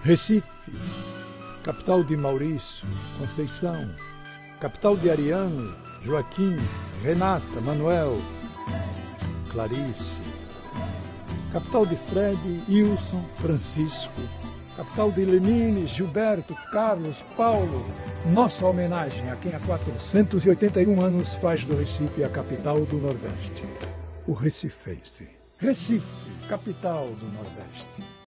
Recife, capital de Maurício, Conceição, capital de Ariano, Joaquim, Renata, Manuel, Clarice, capital de Fred, Wilson, Francisco, capital de Lenine, Gilberto, Carlos, Paulo. Nossa homenagem a quem há 481 anos faz do Recife a capital do Nordeste. O Recifense. Recife, capital do Nordeste.